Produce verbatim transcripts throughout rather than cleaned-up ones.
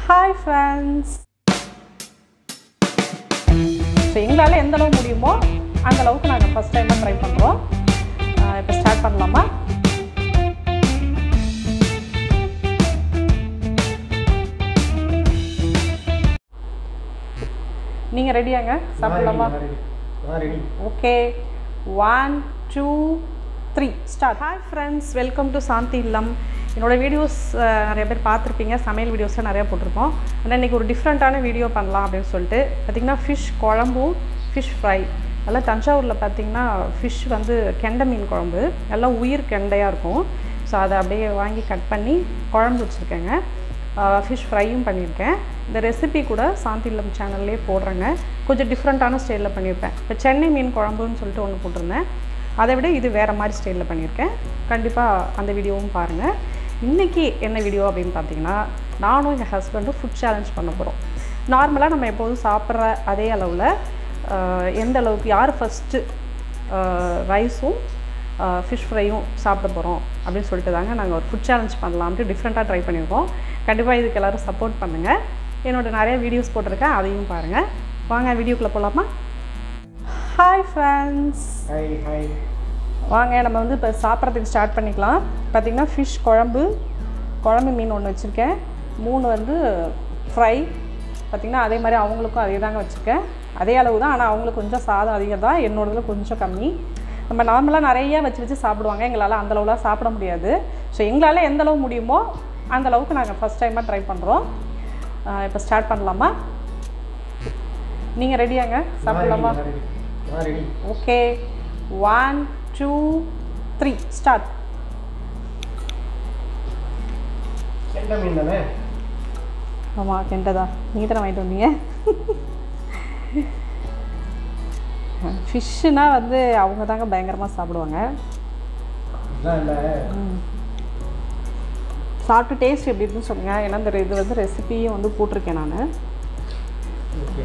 Hi friends. So எங்களால எந்த அளவு முடியுமோ அந்த அளவுக்கு நாங்க ஃபர்ஸ்ட் டைமா ட்ரை பண்றோம். இப்போ ஸ்டார்ட் பண்ணலாமா? நீங்க ரெடியாங்க? சாப்பிடலாமா? நான் ready. Okay. one two three start. Hi friends, welcome to Shanthi Illam. என்னோட வீடியோஸ் நிறைய பேர் பார்த்துருப்பீங்க, சமையல் வீடியோஸை நிறையா போட்டிருப்போம். ஆனால் இன்றைக்கி ஒரு டிஃப்ரெண்ட்டான வீடியோ பண்ணலாம் அப்படின்னு சொல்லிட்டு பார்த்திங்கன்னா ஃபிஷ் குழம்பும் ஃபிஷ் ஃப்ரை. நல்லா தஞ்சாவூரில் பார்த்திங்கன்னா ஃபிஷ் வந்து கெண்டை மீன் குழம்பு, நல்லா உயிர் கெண்டையாக இருக்கும். ஸோ அதை அப்படியே வாங்கி கட் பண்ணி குழம்பு வச்சுருக்கேங்க. ஃபிஷ் ஃப்ரையும் பண்ணியிருக்கேன். இந்த ரெசிபி கூட சாந்தி இல்லம் சேனல்லே போடுறேங்க. கொஞ்சம் டிஃப்ரெண்ட்டான ஸ்டைலில் பண்ணியிருப்பேன். இப்போ சென்னை மீன் குழம்புன்னு சொல்லிட்டு ஒன்று போட்டிருந்தேன். அதை விட இது வேறு மாதிரி ஸ்டைலில் பண்ணியிருக்கேன். கண்டிப்பாக அந்த வீடியோவும் பாருங்கள். இன்றைக்கி என்ன வீடியோ அப்படின்னு பார்த்தீங்கன்னா, நானும் எங்கள் ஹஸ்பண்டும் ஃபுட் சேலஞ்ச் பண்ண போகிறோம். நார்மலாக நம்ம எப்போதும் சாப்பிட்ற அதே அளவில் எந்த அளவுக்கு யார் ஃபஸ்ட்டு ரைஸும் ஃபிஷ் ஃப்ரையும் சாப்பிட போகிறோம் அப்படின்னு சொல்லிட்டு தாங்க நாங்கள் ஒரு ஃபுட் சேலஞ்ச் பண்ணலாம்ட்டு டிஃப்ரெண்ட்டாக ட்ரை பண்ணியிருக்கோம். கண்டிப்பாக இதுக்கு எல்லோரும் சப்போர்ட் பண்ணுங்கள். என்னோடய நிறைய வீடியோஸ் போட்டிருக்கேன், அதையும் பாருங்கள். வாங்க வீடியோக்குள்ளே போகலாமா? Hi friends. Hi hi. வாங்க நம்ம வந்து இப்போ சாப்பிட்றதுக்கு ஸ்டார்ட் பண்ணிக்கலாம். பார்த்திங்கன்னா ஃபிஷ் குழம்பு, குழம்பு மீன் ஒன்று வச்சுருக்கேன். மூணு வந்து ஃப்ரை. பார்த்திங்கன்னா அதே மாதிரி அவங்களுக்கும் அதே தாங்க வச்சுருக்கேன். அதே அளவு தான், ஆனால் அவங்களுக்கு கொஞ்சம் சாதம் அதிகம் தான், என்னோடதுல கொஞ்சம் கம்மி. நம்ம நார்மலாக நிறையா வச்சு வச்சு சாப்பிடுவாங்க, எங்களால் அந்தளவுலாம் சாப்பிட முடியாது. ஸோ எங்களால் எந்த அளவு முடியுமோ அந்தளவுக்கு நாங்கள் ஃபஸ்ட் டைமாக ட்ரை பண்ணுறோம். இப்போ ஸ்டார்ட் பண்ணலாமா? நீங்கள் ரெடியாங்க? சாப்பிடலாமா? Okay. One two three start. கெண்டை மீன் தானே? ஆமாம், கெண்டை தான். நீங்கள் தானே வாங்கிட்டு வந்தீங்க. ஃபிஷ்ஷுனா வந்து அவங்க தாங்க பயங்கரமாக சாப்பிடுவாங்க. சாப்பிட்டு டேஸ்ட் எப்படி இருக்குன்னு சொல்லுங்கள். ஏன்னா இந்த இது வந்து ரெசிபியும் வந்து போட்டிருக்கேன் நான். ஓகே.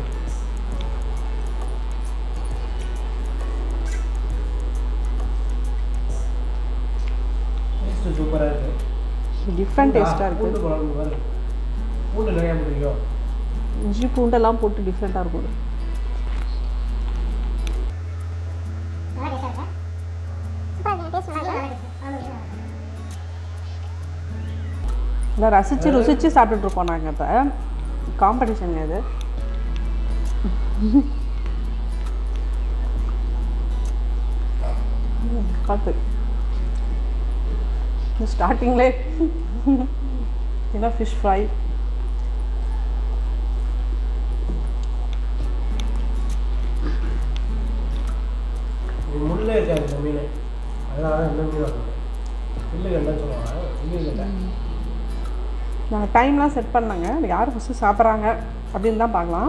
டேஸ்ட் சூப்பராக இருக்குது. டிஃப்ரெண்ட் டேஸ்ட்டாக இருக்குது. பூண்டு குழம்பு மாதிரி பூண்டு நிறையா பிடிக்கும். இஞ்சி பூண்டெல்லாம் போட்டு டிஃப்ரெண்ட்டாக இருக்கும். இல்லை, ரசித்து ருசித்து சாப்பிட்டுட்ருக்கோம் நாங்கள். இப்போ காம்படிஷன் இது. பார்த்து ஸ்டார்டிங்லே என்ன ஃபிஷ் ஃப்ரை. முள்ளே இருக்காது இந்த மீன், அதனால தான் இந்த மீன் வாங்க. புல்லு கெண்டைன்னு சொல்லுவாங்க, புல்லு கெண்டை. நாங்கள் டைம்லாம் செட் பண்ணாங்க, யார் ஃபஸ்ட்டு சாப்பிட்றாங்க அப்படின்னு தான் பார்க்கலாம்.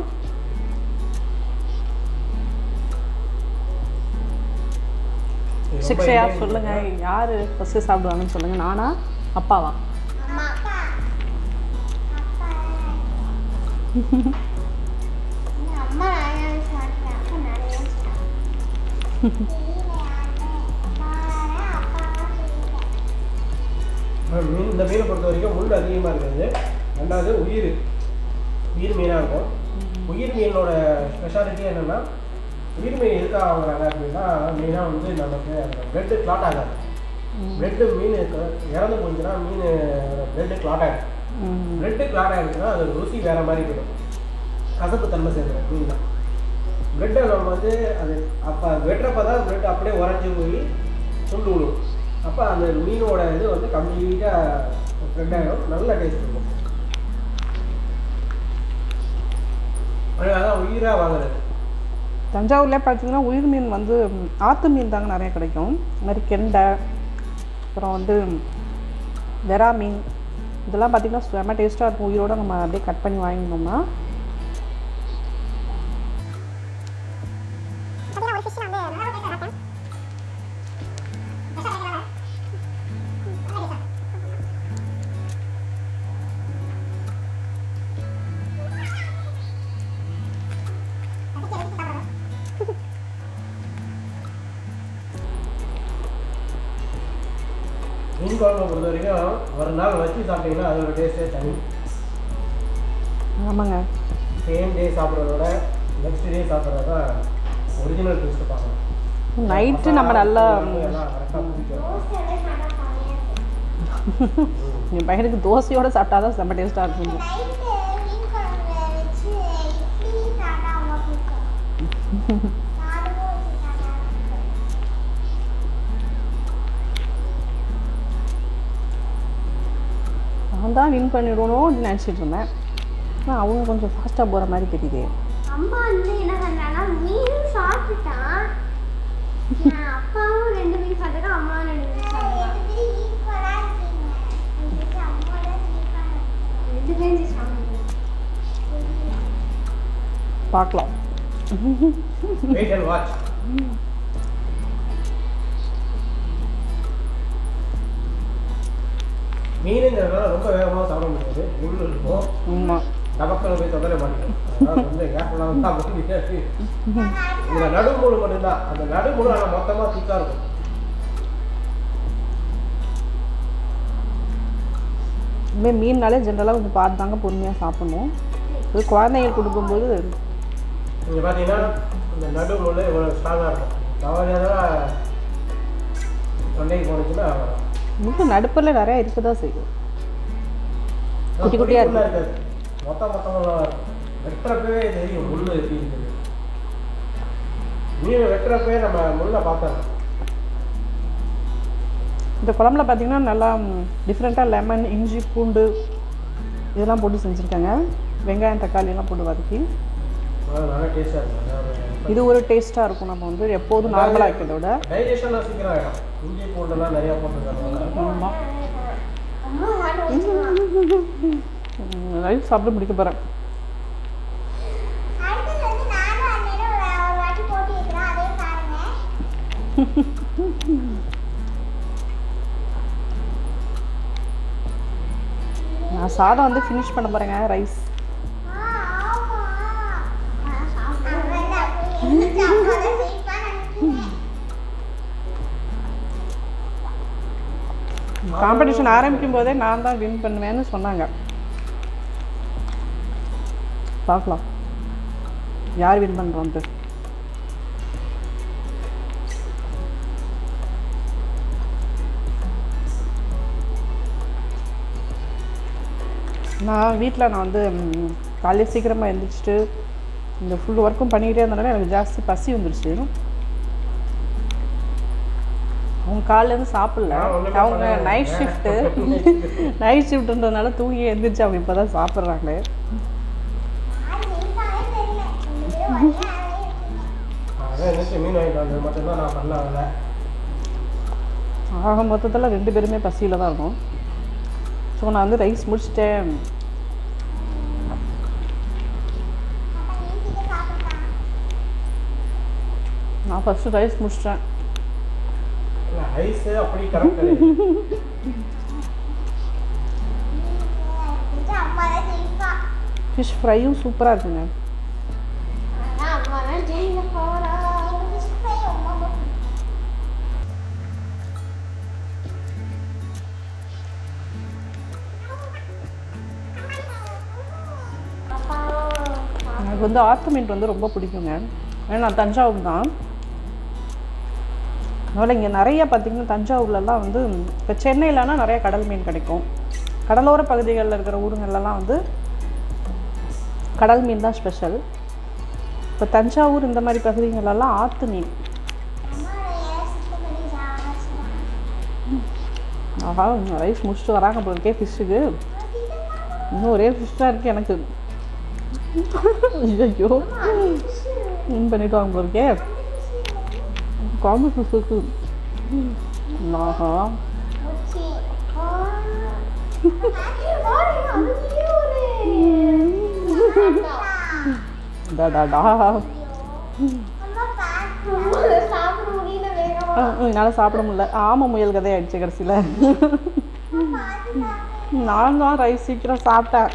சிக்ஷையா சொல்லுங்கள், யார் ஃபஸ்ட்டு சாப்பிடுவாங்கன்னு சொல்லுங்கள். நானா அப்பாவா? மீன் இந்த மீனை பொறுத்த வரைக்கும் முள் அதிகமாக இருக்காது. ரெண்டாவது உயிர் உயிர் மீனாக இருக்கும். உயிர் மீனோட ஸ்பெஷாலிட்டி என்னென்னா, உயிர் மீன் எதுக்காக வாங்குறாங்க அப்படின்னா, மீனாக வந்து நமக்கு அந்த பிளட்டு கிளாட் ஆகாது. பிளட்டு மீன் இறந்து போச்சுன்னா மீன் பிளட்டு கிளாட் ஆகிடும். பிளட்டு கிளாட் ஆகிடுச்சுன்னா அது ருசி வேறு மாதிரி போயிடும், கசப்பு தன்மை சேர்ந்துடும் மீன் தான். பிளட்டை நம்ம வந்து அது அப்போ வெட்டுறப்ப தான் பிளட் அப்படியே உறைஞ்சி போய் சுண்டு விடும். அப்போ அந்த மீனோட இது வந்து கம்ப்ளீட்டாக ஸ்ப்ரெட் ஆகிடும், நல்ல டேஸ்ட் இருக்கும். அதான் உயிராக வாங்குறது. தஞ்சாவூர்லேயே பார்த்தீங்கன்னா உயிர் மீன் வந்து ஆற்று மீன் தாங்க நிறைய கிடைக்கும். இது மாதிரி கெண்டை, அப்புறம் வந்து வெரா மீன், இதெல்லாம் பார்த்திங்கன்னா செம்ம டேஸ்ட்டாக இருக்கும். உயிரோடு நம்ம அப்படியே கட் பண்ணி வாங்கினோம்னா. மீன் குழம்பை பொறுத்த வரைக்கும் ஒரு நாள் வச்சு சாப்பிட்டீங்கன்னா அதோட டேஸ்ட்டே தனி. ஆமாங்க. சேம் டே சாப்பிட்றதோட நெக்ஸ்ட் டே சாப்பிட்றது தான் ஒரிஜினல் டேஸ்ட்டு பார்க்கலாம். நைட்டு நம்ம நல்லா என் பையனுக்கு தோசையோடு சாப்பிட்டா தான் செம்ம டேஸ்ட்டாக இருக்கும். நான் தான் வின் பண்ணிடணும் அப்படின்னு நினச்சிட்டு இருந்தேன். ஆனால் அவங்க கொஞ்சம் ஃபாஸ்ட்டாக போகிற மாதிரி தெரியுது. அம்மா வந்து என்ன பண்ணுறாங்கன்னா மீனும் சாப்பிட்டுட்டான், அப்பாவும் ரெண்டு மீன் சாப்பிட்டுருக்கா, அம்மாவும் ரெண்டு மீன் சாப்பிட்டுருக்கா. ரெண்டு பேரும் சாப்பிடுங்க. பார்க்கலாம். Wait and watch. மீனுங்கிறதுனால ரொம்ப வேகமாக சாப்பிட முடியாது. முள் இருக்கும். ஆமாம். டபக்கில் போய் தொந்தரவு மாட்டேன். அதனால் வந்து கேப்லாம் வந்து சாப்பிட முடியாது. இந்த நடுமுழு மட்டும்தான். அந்த நடுமுழு ஆனால் மொத்தமாக திக்காக இருக்கும். இதுமாதிரி மீன்னாலே ஜென்ரலாக கொஞ்சம் பார்த்து தாங்க பொறுமையாக சாப்பிடணும். இது குழந்தைங்களுக்கு கொடுக்கும்போது இங்கே பார்த்தீங்கன்னா இந்த நடுமுழு இவ்வளோ ஸ்ட்ராங்காக இருக்கும். தவறியாக தொண்டைக்கு போனுச்சுன்னா இன்னும் நடுப்பில் நிறையா இருக்க தான் செய்யும். குட்டி குட்டியாக இருக்காது. மொத்தம் மொத்தமாக வெட்டுறப்பவே தெரியும் முள் எப்படி இருக்குது. மீன் வெட்டுறப்பவே நம்ம முள்ளை பார்த்தோம். இந்த குழம்புல பார்த்தீங்கன்னா நல்லா டிஃப்ரெண்ட்டாக லெமன், இஞ்சி, பூண்டு இதெல்லாம் போட்டு செஞ்சுருக்காங்க. வெங்காயம், தக்காளி எல்லாம் போட்டு வதக்கி நல்லா டேஸ்ட்டாக இருக்கும். இது ஒரு டேஸ்ட்டாக இருக்கும். நம்ம வந்து எப்போதும் நார்மலாக வைக்கிறத விட டைஜஷன்லாம் சீக்கிரம் ஆகிடும். இஞ்சி பூண்டெல்லாம் நிறையா போட்டுருக்காங்க. ஆமாம். ரைஸ் சாப்பிட்டு முடிக்க போகிறேன். நான் சாதம் வந்து ஃபினிஷ் பண்ண போகிறேங்க. ரைஸ் காம்படிஷன் ஆரம்பிக்கும் போதே நான் தான் வின் பண்ணுவேன்னு சொன்னாங்க. பார்க்கலாம் யார் வின் பண்ணுறோன்ட்டு. நான் வீட்டில் நான் வந்து காலையில் சீக்கிரமாக எழுந்திரிச்சிட்டு இந்த ஃபுல் ஒர்க்கும் பண்ணிக்கிட்டே இருந்தனால எனக்கு ஜாஸ்தி பசி வந்துடுச்சு. அவங்க காலையிலேருந்து சாப்பிடல. அவங்க நைட் ஷிஃப்ட்டு நைட் ஷிஃப்ட்டுன்றதுனால தூங்கி எழுந்திரிச்சு அவங்க இப்போ தான் சாப்பிட்றாங்களே. ஆக மொத்தத்தில் ரெண்டு பேருமே பசியில் தான் இருக்கும். ஸோ நான் வந்து ரைஸ் முடிச்சிட்டேன். நான் ஃபஸ்ட்டு ரைஸ் முடிச்சிட்டேன். ரைஸ் அப்படி கரெக்ட். ஃபிஷ் ஃப்ரையும் சூப்பராக இருக்குங்க. எனக்கு வந்து ஆத்து மீன் வந்து ரொம்ப பிடிக்குங்க. ஏன்னா நான் தஞ்சாவூர் தான். அதனால் இங்கே நிறைய பார்த்திங்கன்னா தஞ்சாவூர்லலாம் வந்து இப்போ சென்னையிலனா நிறைய கடல் மீன் கிடைக்கும். கடலோர பகுதிகளில் இருக்கிற ஊருங்கள்லாம் வந்து கடல் மீன் தான் ஸ்பெஷல். இப்போ தஞ்சாவூர் இந்த மாதிரி பகுதிகளெல்லாம் ஆற்று மீன். ஆஹா ரைஸ் முடிச்சுட்டு வராங்க போல இருக்கே ஃபிஷ்ஷுக்கு. இன்னும் ஒரே ஃபிஷ் தான் இருக்குது எனக்கு. ஐயோ வின் பண்ணிட்டு வாங்க போல இருக்கே. காம்பு ஃபிஷ் இருக்கு. ஆஹா டாடா என்னால் சாப்பிட முடியல. ஆமாம் முயல் கதை ஆயிடுச்சு கடைசியில். நான் தான் ரைஸ் சீக்கிரம் சாப்பிட்டேன்.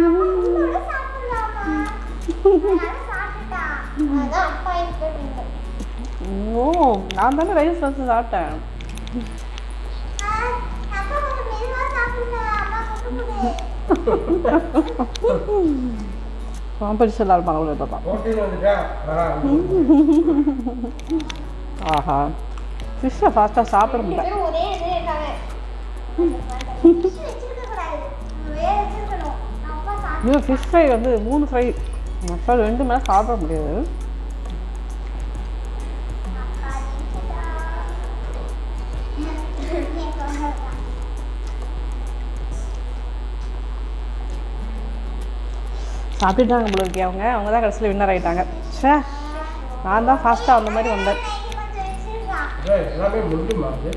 ஓ நான் தானே ரைஸ் ஃபஸ்ட்டு சாப்பிட்டேன். காம்படிஷன் இருப்பாங்க அவ்வளோ பாப்பா. ஹோட்டல் வந்துட்டா ஆஹா ஃபிஷ்ஷை ஃபாஸ்ட்டாக சாப்பிட முடியல. ஒரே இது இருக்காங்க. வச்சிருக்க கூடாது. வேற வச்சிருக்கணும். அப்பா சாப்பிட்டு இன்னும் ஃபிஷ் ஃப்ரை வந்து மூணு ஃப்ரை மசாலா ரெண்டு மேலே சாப்பிட முடியாது. சாப்பிட்டுட்டாங்க போல இருக்கே அவங்க அவங்க தான் கடைசியில் வின்னர் ஆகிட்டாங்க. சே நான் தான் ஃபாஸ்ட்டாக அந்த மாதிரி வந்தேன். எல்லாமே முடிஞ்சுமா அது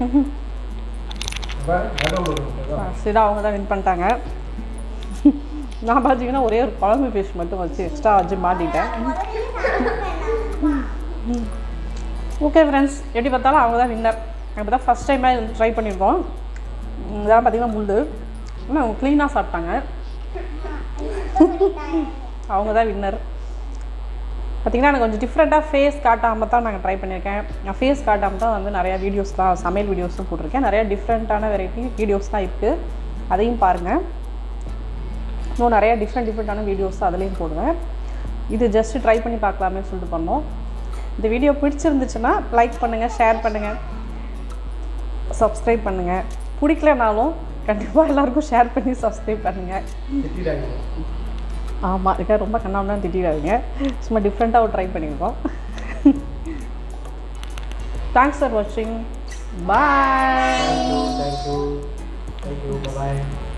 சரி அவங்க தான் வின் பண்ணிட்டாங்க. நான் பார்த்தீங்கன்னா ஒரே ஒரு குழம்பு ஃபிஷ் மட்டும் வச்சு எக்ஸ்ட்ரா வச்சு மாட்டிட்டேன். ஓகே ஃப்ரெண்ட்ஸ், எப்படி பார்த்தாலும் அவங்க தான் வின்னர். இப்போ தான் ஃபஸ்ட் டைமாக இது ட்ரை பண்ணியிருக்கோம். இதெல்லாம் பார்த்தீங்கன்னா முள்ளு ஆனால் அவங்க க்ளீனாக சாப்பிட்டாங்க. அவங்க தான் வின்னர். பார்த்திங்கன்னா எனக்கு கொஞ்சம் டிஃப்ரெண்ட்டாக ஃபேஸ் காட்டாமல் தான் நாங்கள் ட்ரை பண்ணியிருக்கேன். நான் ஃபேஸ் காட்டாமல் தான் வந்து நிறையா வீடியோஸ்லாம் சமையல் வீடியோஸும் போட்டிருக்கேன். நிறையா டிஃப்ரெண்ட்டான வெரைட்டி வீடியோஸ்லாம் இருக்குது, அதையும் பாருங்கள். இன்னும் நிறையா டிஃப்ரெண்ட் டிஃப்ரெண்ட்டான வீடியோஸ் அதுலேயும் போடுவேன். இது ஜஸ்ட்டு ட்ரை பண்ணி பார்க்கலாமே சொல்லிட்டு பண்ணோம். இந்த வீடியோ பிடிச்சிருந்துச்சுன்னா லைக் பண்ணுங்கள், ஷேர் பண்ணுங்கள், சப்ஸ்கிரைப் பண்ணுங்கள். பிடிக்கலனாலும் கண்டிப்பாக எல்லாருக்கும் ஷேர் பண்ணி சப்ஸ்கிரைப் பண்ணுங்கள். ஆமாம், இதுக்காக ரொம்ப கண்ணாமலாம் திட்டிடாதீங்க. சும்மா டிஃப்ரெண்ட்டாக ஒரு ட்ரை பண்ணியிருக்கோம். தேங்க்ஸ் ஃபார் வாட்சிங். பாய். தேங்க்யூ தேங்க்யூ தேங்க்யூ பாய்.